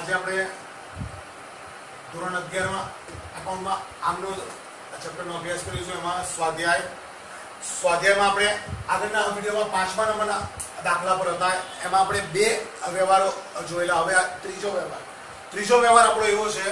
આજે આપણે ધોરણ 11 માં એકાઉન્ટમાં આમનો ચેપ્ટરનો અભ્યાસ કરીશું. એમાં સ્વાધ્યાયમાં આપણે આગળના વિડીયોમાં 5મા નંબરના દાખલા પર હતા. એમાં આપણે બે વ્યવહારો જોયેલા. હવે આ ત્રીજો વ્યવહાર આપણો એવો છે,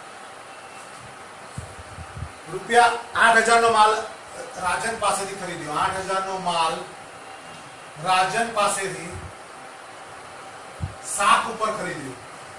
₹8,000 નો માલ રાજન પાસેથી ખરીદ્યો. 8,000 નો માલ રાજન પાસેથી શાક ઉપર ખરીદ્યો.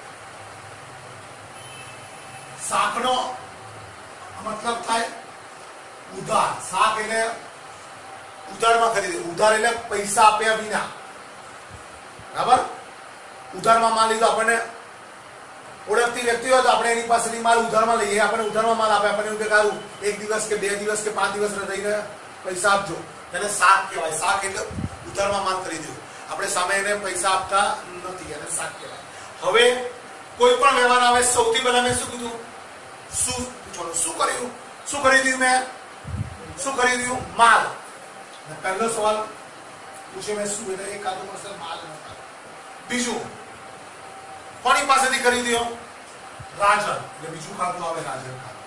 શાકનો મતલબ થાય ઉધાર. શાક એટલે ઉધારમાં ખરીદ્યું. ઉધાર એટલે પૈસા આપ્યા વિના. બરાબર? ઉધારમાં માલ લીધો. આપણને ઓળખતી વ્યક્તિ હોય તો આપણે એની પાસેથી માલ ઉધારમાં લઈએ. આપણને ઉધારમાં માલ આપે, આપણને એવું કે કારું 1 દિવસ કે 2 દિવસ કે 5 દિવસ રહીને પૈસા આપજો. એને શાક કહેવાય. શાક એટલે ઉધારમાં માલ ખરીદ્યો. આપણે સામે એને પૈસા આપતા નથી, એને શાક કહેવાય. હવે કોઈ પણ વ્યવહાર આવે, સૌથી પહેલા મેં શું કીધું? શું કર્યું? શું ખરીદ્યું? મેં શું ખરીદ્યું? માલ. પહેલો સવાલ પૂછ્યો મેં શું, એટલે એક કાદો મળશે માલ. બીજું, કોની પાસેથી ખરીદ્યો? રાજન. એટલે બીજું ખાતું આવે રાજન ખાતું.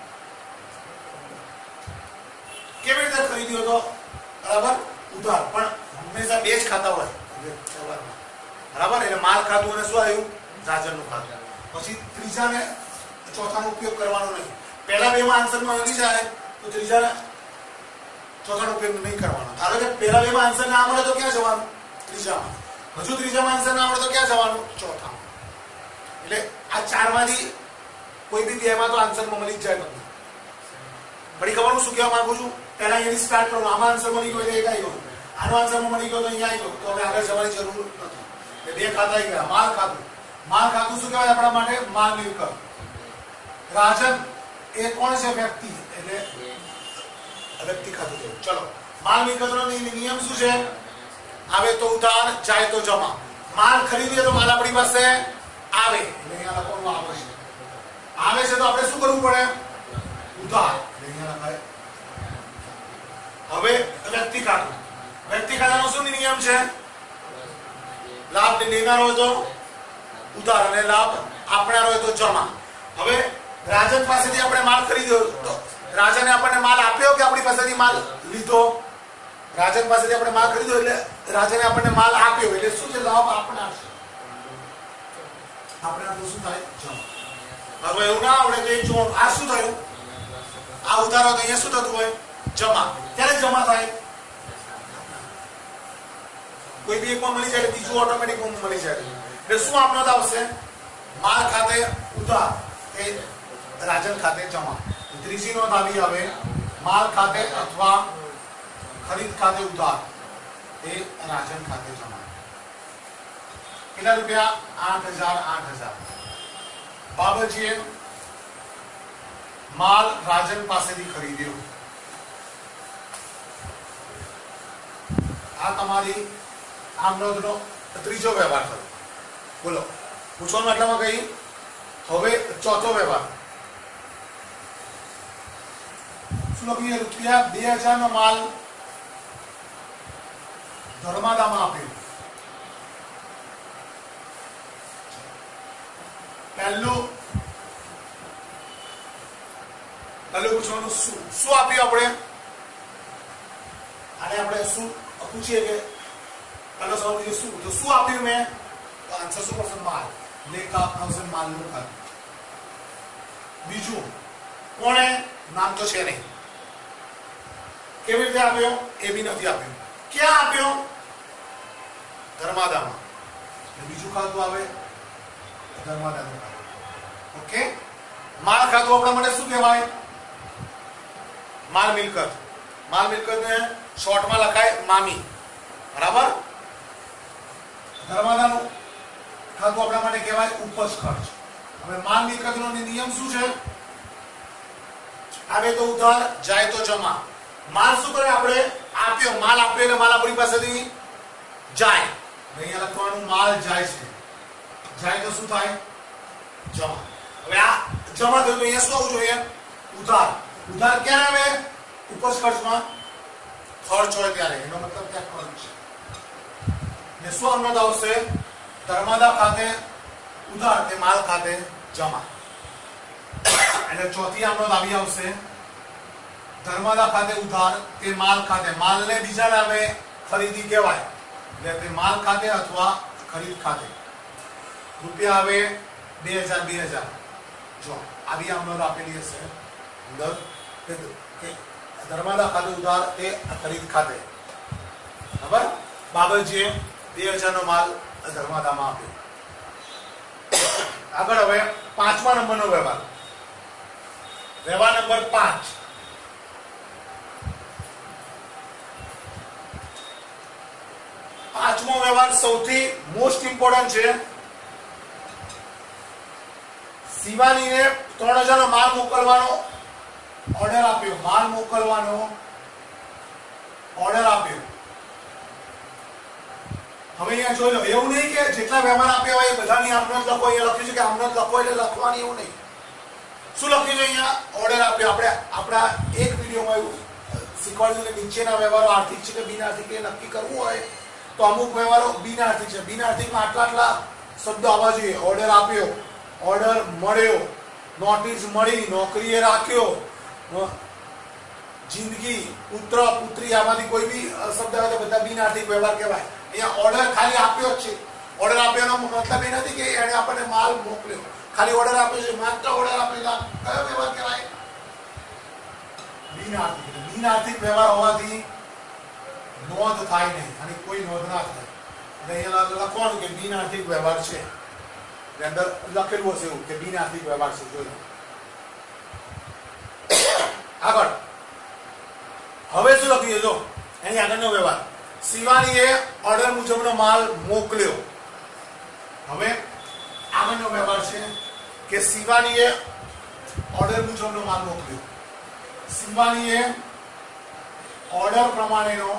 કેવી રીતે ખરીદ્યો તો? બરાબર, ઉધાર. પણ હંમેશા બે જ ખાતા હોય વ્યવહારમાં. બરાબર? એટલે માલ ખાતું અને શું આવ્યું? રાજનનું ખાતું. પછી ત્રીજાને ચોથાનો ઉપયોગ કરવાનો નહીં. પહેલા બેમાં આન્સરમાં મળી જાય તો ત્રીજાને ચોથાનો ઉપયોગ નહીં કરવાનો. ધારો કે પહેલા બેમાં આન્સર ના મળે તો ક્યાં જવાનું? ત્રીજામાં. હજુ ત્રીજામાં આન્સર ના મળે તો ક્યાં જવાનું? ચોથામાં. એટલે આ ચારમાંથી કોઈ બી બેમાં તો આન્સરમાં મળી જ જાય તમને. ફરી ખબર હું શું કહેવા માંગુ છું? પહેલા અહીંયાથી સ્ટાર્ટ કરો. આમાં આન્સર મળી ગયો એટલે એક આવી ગયો. આનો આન્સરમાં મળી ગયો તો અહીંયા આવી ગયો. તો હવે આગળ જવાની જરૂર નથી. બે ખાતા આવી ગયા. માલ ખાતું. માલ ખાતું શું કહેવાય આપણા માટે? માલ મિલકત. રાજન એ કોણ છે? વ્યક્તિ. એટલે વ્યક્તિ ખાતું છે. ચલો, માલ મિલકતનો નિયમ શું છે? આવે તો ઉધાર, જાય તો જમા. માલ ખરીદીએ તો માલ આપણી પાસે આવે. એટલે અહીંયા લખવાનું આવે છે. આવે છે તો આપણે શું કરવું પડે? ઉધાર. અહીંયા લખાય. હવે વ્યક્તિ ખાતું. વ્યક્તિ ખાતાનો શું નિયમ છે? લાભ લેનાર હોય તો ઉધાર અને લાભ આપનાર હોય તો જમા. હવે રાજન પાસેથી આપણે માલ ખરીદ્યો તો રાજને આપણને માલ આપ્યો કે આપણી પાસેથી માલ લીધો? રાજન પાસેથી આપણે માલ ખરીદ્યો એટલે રાજને આપણને માલ આપ્યો. એટલે શું છે? લાભ આપનાર છે. આપનાર તો શું થાય? જમા. હવે એવું ના આવડે કે આ શું થયું? આ ઉધાર હોય તો અહીંયા શું થતું હોય? જમા. ક્યારે જમા થાય? કોઈ બી એકમાં મળી જાય, બીજું ઓટોમેટિક મળી જાય. એટલે શું આપનાર આવશે? માલ ખાતે ઉધાર એ રાજન ખાતે જમા. ત્રીજી નોંધ આવી આવે, માલ ખાતે અથવા ખરીદ ખાતે ઉધાર એ રાજન ખાતે જમા. કેટલા રૂપિયા? 8,000. બાબરજીએ માલ રાજન પાસેથી ખરીદ્યો. આ તમારી આમ નોંધનો ત્રીજો વ્યવહાર થયો. બોલો, પૂછવાનું આટલામાં કઈ? હવે ચોથો વ્યવહાર. ₹2,000 નો માલ ધર્માદામાં આપ્યો. પહેલું પૂછવાનું શું આપ્યું આપણે? આને આપણે શું પૂછીએ કે પહેલો સવાલ પૂછીએ શું? તો શું આપ્યું મેં? તો આન્સર શું પડશે? માલ. લેખા આવશે માલનું ખાતું. બીજું, કોણે? નામ તો છે નહીં. કેવી રીતે આપ્યો? એ બી નથી આપ્યું. ક્યાં આપ્યો? ધર્માદામાં. બીજું ખાતું આવે ધર્માદાનું ખાતું. ઓકે. માલ ખાતું આપણા માટે શું કહેવાય? માલ મિલકત. માલ મિલકતને શોર્ટમાં લખાય મામી. બરાબર? ધર્માદાનું ખાતું આપણા માટે કહેવાય ઉપજ ખર્ચ. હવે માલ મિલકતનો નિયમ શું છે? આવે તો ઉધાર, જાય તો જમા. માલ શું કરે? આપણે આપ્યો. માલ આપ્યો એટલે માલ આપણી પાસેથી જાય. અહીંયા લખવાનું માલ જાય છે. જાય તો શું થાય? જમા. હવે આ જમા થયું તો અહીંયા શું આવવું જોઈએ? ઉધાર. ઉધાર ક્યાં આવે? ઉપજ ખર્ચમાં. ખર્ચ હોય ત્યારે. એનો મતલબ ત્યાં ખર્ચ છે. ને શું અમદાવાદ આવશે? ધર્માદા ખાતે ઉધાર તે માલ ખાતે જમા. એટલે ચોથી આમ નોંધ આવી આવશે ધર્માદા ખાતે ઉધાર તે માલ ખાતે. માલને બીજા નામે ખરીદી કહેવાય એટલે તે માલ ખાતે અથવા ખરીદ ખાતે. રૂપિયા આવે 2000 જો આવી આમ નોંધ આપેલી હશે અંદર કે ધર્માદા ખાતે ઉધાર તે ખરીદ ખાતે. બરાબર. બાબતજીએ 2000 નો માલ ધર્માદામાં આપ્યો. આગળ હવે 5મા નંબરનો વ્યવહાર. વ્યવહાર નંબર 5. પાંચમો વ્યવહાર સૌથી મોસ્ટ ઇમ્પોર્ટન્ટ છે. શિવાનીને 3000 નો માલ મોકલવાનો ઓર્ડર આપ્યો. માલ મોકલવાનો ઓર્ડર આપ્યો. હવે અહીંયા જોઈ લો, એવું નહીં કે જેટલા વ્યવહાર આપ્યા હોય એ બધાની આમનો જ લખો. અહીંયા લખ્યું છે કે આમનો જ લખો એટલે લખવાની એવું નહીં. શું લખ્યું છે અહીંયા? ઓર્ડર આપ્યો. આપણે આપણા એક વિડીયોમાં એવું શીખવાડ્યું કે નીચેના વ્યવહારો આર્થિક છે કે બિનઆર્થિક એ નક્કી કરવું હોય તો અમુક વ્યવહારો બિનઆર્થિક છે. બિનઆર્થિકમાં આટલા શબ્દો આવવા જોઈએ. ઓર્ડર આપ્યો, ઓર્ડર મળ્યો, નોટિસ મળી, નોકરીએ રાખ્યો, જિંદગી, પુત્ર પુત્રી, આમાંથી કોઈ બી શબ્દ આવે તો બધા બિનઆર્થિક વ્યવહાર કહેવાય. અહીંયા ઓર્ડર ખાલી આપ્યો જ છે. ઓર્ડર આપ્યાનો મતલબ એ નથી કે એને આપણને માલ મોકલ્યો. ખાલી ઓર્ડર આપ્યો છે, માત્ર ઓર્ડર આપેલા. કયો વ્યવહાર કહેવાય? બિનઆર્થિક. બિનઆર્થિક વ્યવહાર હોવાથી નોંધ થાય નહીં અને કોઈ નોંધ ના થાય. એટલે અહીંયા લખવાનું કે બિનઆર્થિક વ્યવહાર છે. અંદર લખેલું હશે એવું કે બિનઆર્થિક વ્યવહાર છે. જોઈ આગળ હવે શું લખ્યું છે? જો એની આગળનો વ્યવહાર. શિવાનીએ ઓર્ડર મુજબનો માલ મોકલ્યો. હવે આગળનો વ્યવહાર છે કે શિવાનીએ ઓર્ડર મુજબનો માલ મોકલ્યો. શિવાનીએ ઓર્ડર પ્રમાણેનો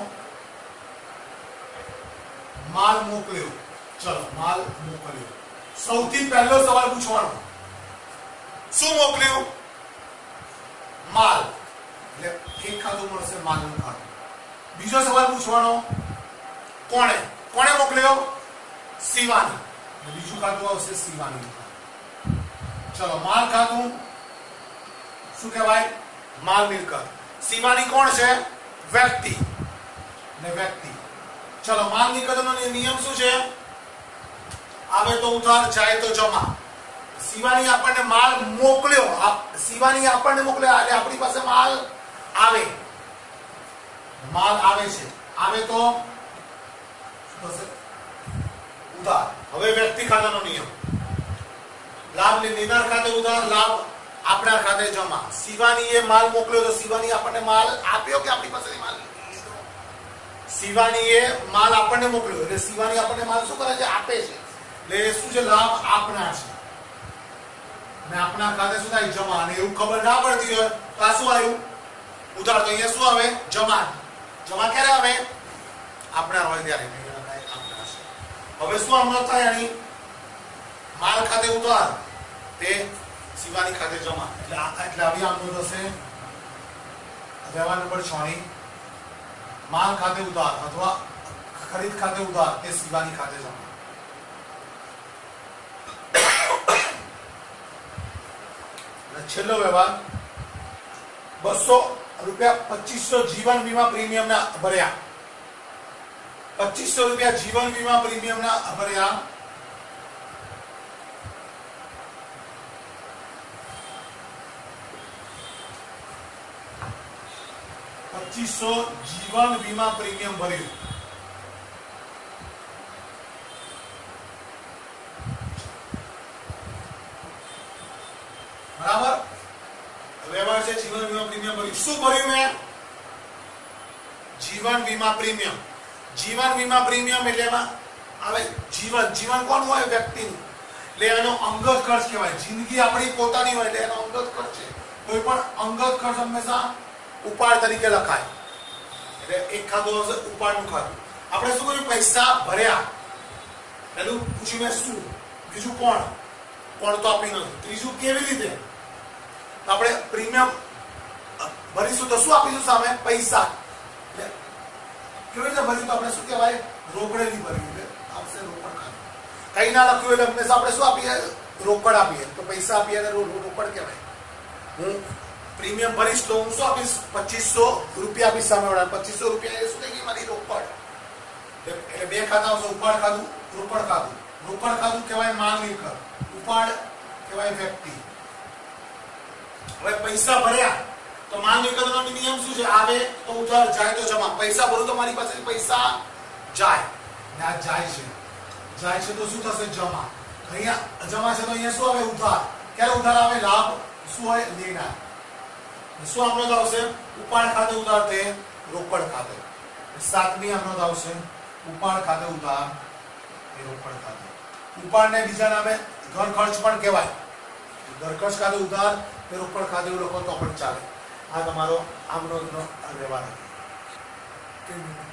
માલ મોકલ્યો. ચલો, માલ મોકલ્યો. સૌથી પહેલો સવાલ પૂછવાનો, શું મોકલ્યું? માલ. એટલે એક ખાતું મળશે, માલનું ખાતું. બીજો સવાલ પૂછવાનો, કોણે મોકલ્યો? શિવાની. બીજું ખાતું આવશે શિવાની. ચલો, માલ ખાતું શું કહેવાય? માલ મિલકત. શિવાની કોણ છે? વ્યક્તિ ને વ્યક્તિ. ચલો, માલ મિલકતનો નિયમ શું છે? આવે તો ઉધાર, જાય તો જમા. શિવાની આપણને માલ મોકલ્યો. શિવાની આપણને મોકલ્યો એટલે આપણી પાસે માલ આવે. માલ આવે છે. આવે તો ઉધાર. હવે વ્યક્તિ ખાતાનો નિયમ. લાભ લેનાર ખાતે ઉધાર, લાભ આપણા ખાતે જમા. શિવાનીએ માલ મોકલ્યો તો શિવાની આપણને માલ આપ્યો કે આપણી પાસે માલ લીધો? શિવાનીએ માલ આપણને મોકલ્યો એટલે શિવાની આપણને માલ શું કરે છે? આપે છે. એટલે શું છે? લાભ આપના છે. અને આપણા ખાતે શું થાય? જમા. અને એવું ખબર ના પડતી હોય તો આ શું આવ્યું? ઉધાર. તો અહીંયા શું આવે? જમા. જમા ક્યારે આવે? આપણા હોય ત્યારે. હવે શું અમલ થાય? આની માલ ખાતે ઉધાર તે શિવાની ખાતે જમા. એટલે આવી આમ થશે વ્યવહાર નંબર 6 ની માલ ખાતે ઉધાર અથવા ખરીદ ખાતે ઉધાર તે શિવાની ખાતે જમા. છેલ્લો વ્યવહાર 200 રૂપિયા 2500 જીવન વીમા પ્રીમિયમ ના ભર્યા. 2500 રૂપિયા જીવન વીમા પ્રીમિયમ ના ભર્યા. જીવન વીમા પ્રીમિયમ ભર્યું. બરાબર. વ્યવહાર છે જીવન વીમા પ્રીમિયમ ભર્યું. શું ભર્યું મેં? જીવન વીમા પ્રીમિયમ. જીવન વીમા પ્રીમિયમ એટલે એમાં આવે જીવન કોણ હોય? વ્યક્તિનું. એટલે એનો અંગત ખર્ચ કહેવાય. જિંદગી આપણી પોતાની હોય એટલે એનો અંગત ખર્ચ છે. કોઈ પણ અંગત ખર્ચ હંમેશા ઉપાડ તરીકે લખાય. એટલે એક ખાતું હશે ઉપાડનું ખાતું. આપણે શું કર્યું? પૈસા ભર્યા. પેલું પૂછ્યું મેં શું, બીજું કોણ તો આપી નથી, ત્રીજું કેવી રીતે? આપણે પ્રીમિયમ ભરીશું તો શું આપીશું સામે? પૈસા. કેવી રીતે ભર્યું? તો આપણે શું કહેવાય? રોકડેથી ભર્યું એટલે આવશે રોકડ ખાતું. કઈ ના લખ્યું એટલે હંમેશા આપણે શું આપીએ? રોકડ આપીએ. તો પૈસા આપીએ અને રોકડ કહેવાય. હું પ્રીમિયમ ભરીશ તો હું શું આપીશ? 2500 રૂપિયા આપીશ સામેવાળા. 2500 રૂપિયા એ શું થઈ ગઈ? મારી રોકડ. એટલે બે ખાતા આવશે. ઉપાડ ખાધું, રોકડ ખાધું. રોકડ ખાધું કહેવાય માલ મિલકત, ઉપાડ કહેવાય વ્યક્તિ. હવે પૈસા ભર્યા તો માલ મિલકતનો નિયમ શું છે? આવે તો ઉધાર, જાય તો જમા. પૈસા ભરું તો મારી પાસેથી પૈસા જાય, ને આ જાય છે. જાય છે તો શું થશે? જમા. અહીંયા જમા છે તો અહીંયા શું આવે? ઉધાર. ક્યારે ઉધાર આવે? લાભ શું હોય? લેનાર. શું આમનો આવશે? ઉપાડ ખાતે ઉધાર તે રોકડ ખાતે. સાતમી આમનો આવશે ઉપાડ ખાતે ઉધાર એ રોકડ ખાતે. ઉપાડ ને બીજા નામે ઘર ખર્ચ પણ કહેવાય. ઘર ખર્ચ ખાતે ઉધાર તે રોકડ ખાતે એવું લખો તો પણ ચાલે. આ તમારો આમનો વ્યવહાર.